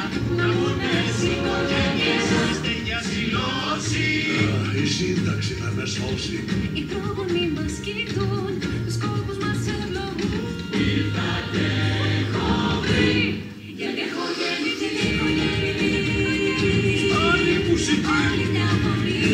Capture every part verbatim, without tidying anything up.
να βγουνες οι οικογένειες, είστε για συλλόση. Η σύνταξη θα με σώσει. Οι πρόγονοι μας κοιτούν, τους κόπους μας ευλογούν. Ήρθα και έχω βρει, Γιατί έχω γεννηθεί, έχω γεννηθεί. Άλλη μουσική. Άλλη μια φωνή.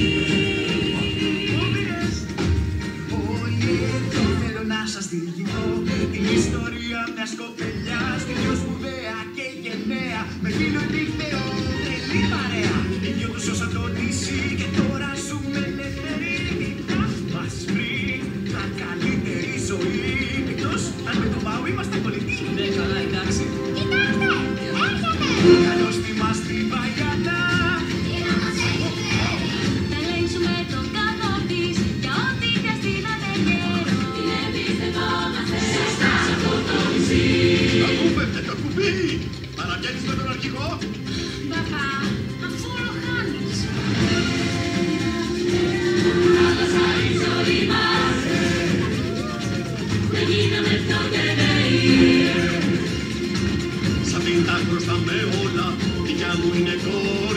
Όλοι εδώ θέλω να σας διηγηθώ την ιστορία μιας κοπελιάς, τελείως σπουδαία και γενναία, με φίλο επίθεο, τρελή παρέα. Οι δυο τους ως Αντωνήσι και τώρα ζούμε ελεύθεροι. Θα μας βρει τα καλύτερη ζωή. Εκτός αν με τον Παού είμαστε κολλητοί. Ναι, καλά, εντάξει. Κοιτάξτε, έρχεται. Καλώς θυμάστε η Βαγιανά. Τι να μας έχετε. Θα ελέγξουμε τον καλό της, για ό,τι βιαστεί να τελειώνω. Την εμπιστευόμαστε. σωστά σε αυτό το νησί. Ακούμπευτε το κουμπί. Παραγγέλνεις με τον αρχηγό. Παπά, αφού όλο χάνεις. Άλλασα η ζωή μας, δεν γίναμε πιο γενναίοι. Σαν την τα χρωστάμε όλα, δικιά μου είναι κόρη.